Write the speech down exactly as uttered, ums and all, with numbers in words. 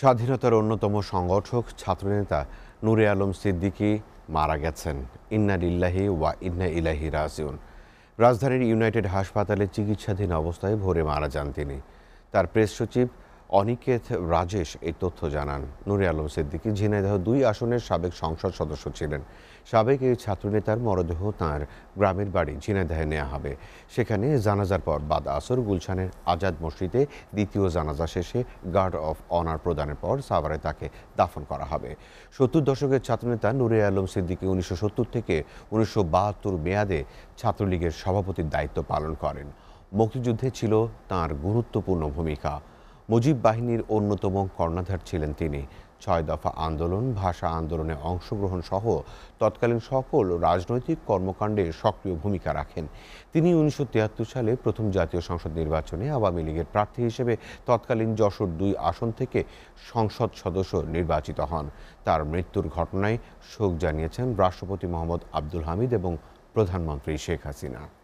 স্বাধীনতার অন্যতম সংগঠক ছাত্রনেতা নূরে আলম সিদ্দিকী মারা গেছেন। ইন্না লিল্লাহি ওয়া ইন্না ইলাইহি রাজিউন। রাজধানীর ইউনাইটেড হাসপাতালে চিকিৎসাধীন অবস্থায় ভোরে মারা যান তিনি। তার প্রেস সচিব অনিকেত রাজেশ এই তথ্য জানান। নূরে আলম সিদ্দিকী ঝিনাইদহ দুই আসনের সাবেক সংসদ সদস্য ছিলেন। সাবেক এই ছাত্রনেতার মরদেহ তাঁর গ্রামের বাড়ি ঝিনাইদহে নেওয়া হবে। সেখানে জানাজার পর বাদ আসর গুলশানের আজাদ মসজিদে দ্বিতীয় জানাজা শেষে গার্ড অফ অনার প্রদানের পর সাভারে তাকে দাফন করা হবে। সত্তর দশকের ছাত্রনেতা নূরে আলম সিদ্দিকী উনিশশো সত্তর থেকে উনিশশো বাহাত্তর মেয়াদে ছাত্রলীগের সভাপতির দায়িত্ব পালন করেন। মুক্তিযুদ্ধে ছিল তাঁর গুরুত্বপূর্ণ ভূমিকা। মুজিব বাহিনীর অন্যতম কর্ণধার ছিলেন তিনি। ছয় দফা আন্দোলন, ভাষা আন্দোলনে অংশগ্রহণ সহ তৎকালীন সকল রাজনৈতিক কর্মকাণ্ডে সক্রিয় ভূমিকা রাখেন। তিনি উনিশশো তিয়াত্তর সালে প্রথম জাতীয় সংসদ নির্বাচনে আওয়ামী লীগের প্রার্থী হিসেবে তৎকালীন যশোর দুই আসন থেকে সংসদ সদস্য নির্বাচিত হন। তার মৃত্যুর ঘটনায় শোক জানিয়েছেন রাষ্ট্রপতি মোহাম্মদ আব্দুল হামিদ এবং প্রধানমন্ত্রী শেখ হাসিনা।